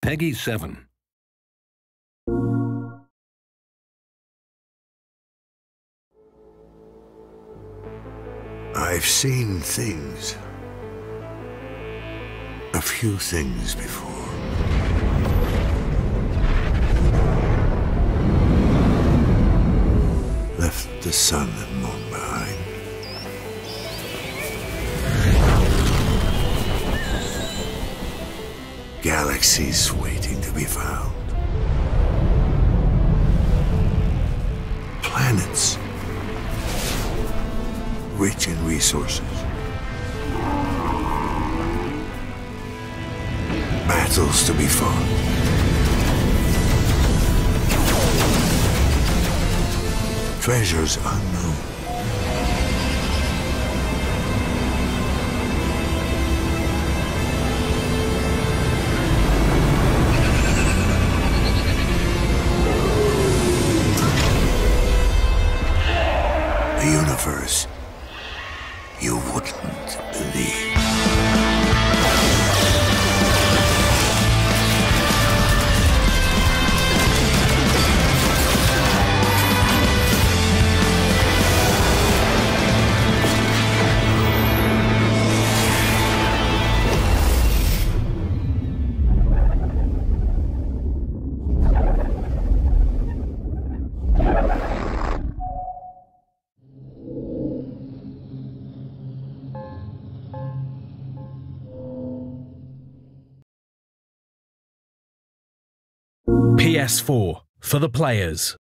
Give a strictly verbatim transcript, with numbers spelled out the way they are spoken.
Peggy seven. I've seen things. A few things before. Left the sun and moon behind. Galaxies waiting to be found. Planets rich in resources. Battles to be fought. Treasures unknown. The universe you wouldn't believe. P S four for the players.